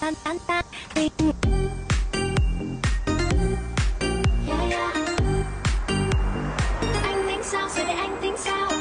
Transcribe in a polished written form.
tan tan tan tình. Yeah, yeah. Anh tính sao giờ này anh tính sao?